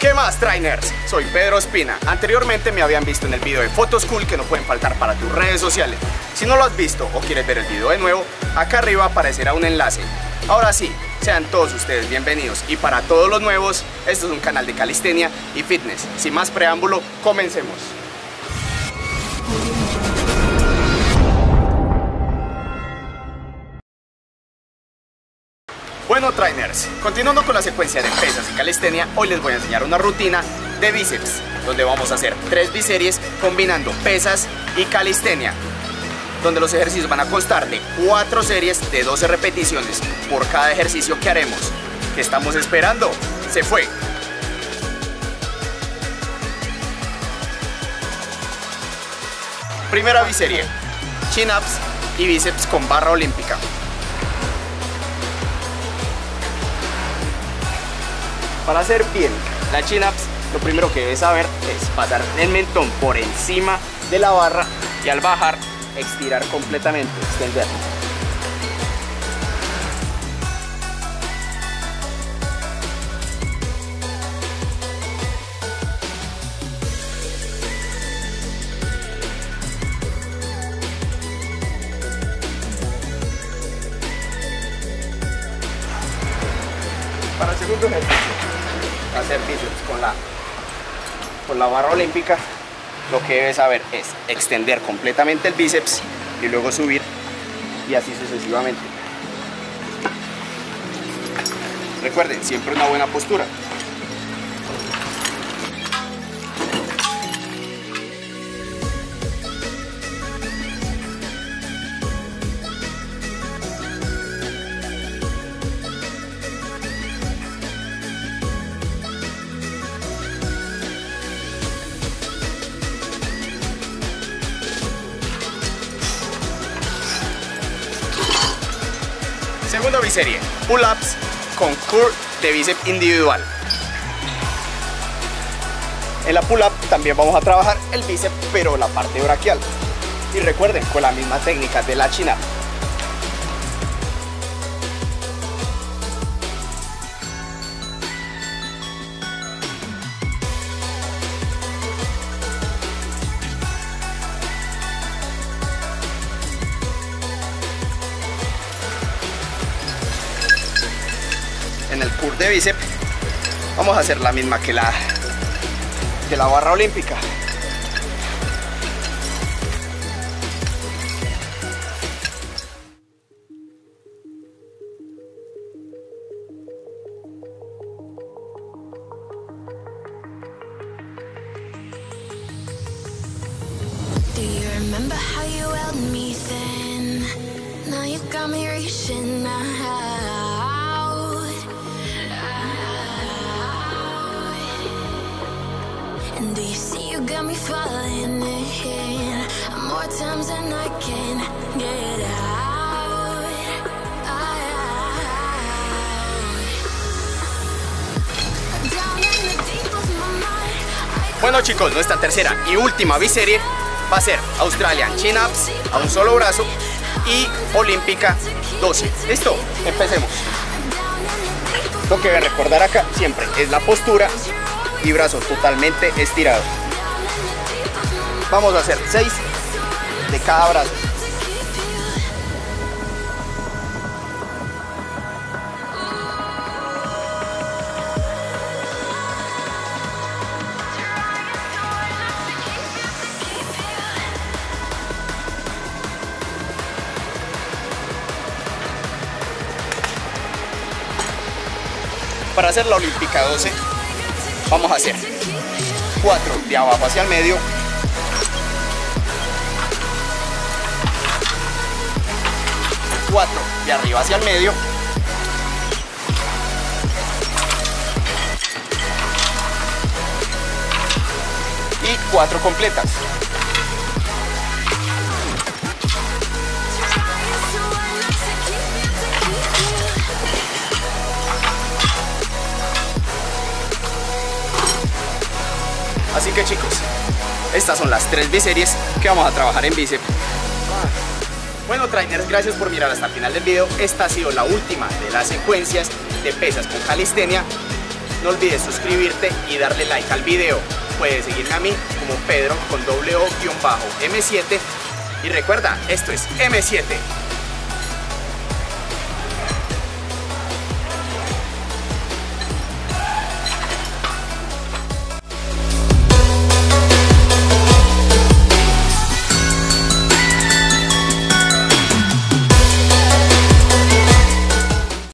¿Qué más, trainers? Soy Pedro Espina. Anteriormente me habían visto en el video de Fotos Cool que no pueden faltar para tus redes sociales. Si no lo has visto o quieres ver el video de nuevo, acá arriba aparecerá un enlace. Ahora sí, sean todos ustedes bienvenidos. Y para todos los nuevos, esto es un canal de calistenia y fitness. Sin más preámbulo, comencemos. Bueno, trainers, continuando con la secuencia de pesas y calistenia, hoy les voy a enseñar una rutina de bíceps, donde vamos a hacer 3 biseries combinando pesas y calistenia, donde los ejercicios van a constar de 4 series de 12 repeticiones por cada ejercicio que haremos. ¿Qué estamos esperando? ¡Se fue! Primera biserie, chin-ups y bíceps con barra olímpica. Para hacer bien la chin-ups, lo primero que debes saber es pasar el mentón por encima de la barra y al bajar, estirar completamente, extender. Para el segundo ejercicio, hacer bíceps con la barra olímpica, lo que debes saber es extender completamente el bíceps y luego subir y así sucesivamente. Recuerden, siempre una buena postura. Segunda biserie, pull-ups con curl de bíceps individual. En la pull-up también vamos a trabajar el bíceps, pero la parte braquial. Y recuerden, con la misma técnica de la chin-up. En el curl de bíceps vamos a hacer la misma que la barra olímpica. Do you remember how you held me then? Now you've got me reaching out. And do you see you got me falling in more times than I can get out. Down in the deep of my mind. Bueno, chicos, nuestra tercera y última biserie va a ser Australian Chin-Ups a un solo brazo y olímpica 12. ¿Listo? Empecemos. Lo que deben recordar acá siempre es la postura y brazo totalmente estirado. Vamos a hacer 6 de cada brazo. Para hacer la olímpica 12 vamos a hacer 4 de abajo hacia el medio, 4 de arriba hacia el medio, y 4 completas. Así que, chicos, estas son las 3 biseries que vamos a trabajar en bíceps. Bueno, trainers, gracias por mirar hasta el final del video. Esta ha sido la última de las secuencias de pesas con calistenia. no olvides suscribirte y darle like al video. Puedes seguirme a mí como Pedro con W-M7 y recuerda, esto es M7.